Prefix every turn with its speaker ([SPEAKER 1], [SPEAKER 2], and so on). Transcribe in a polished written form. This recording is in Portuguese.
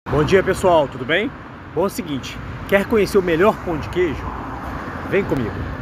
[SPEAKER 1] Bom dia, pessoal, tudo bem? Bom, é o seguinte, quer conhecer o melhor pão de queijo? Vem comigo!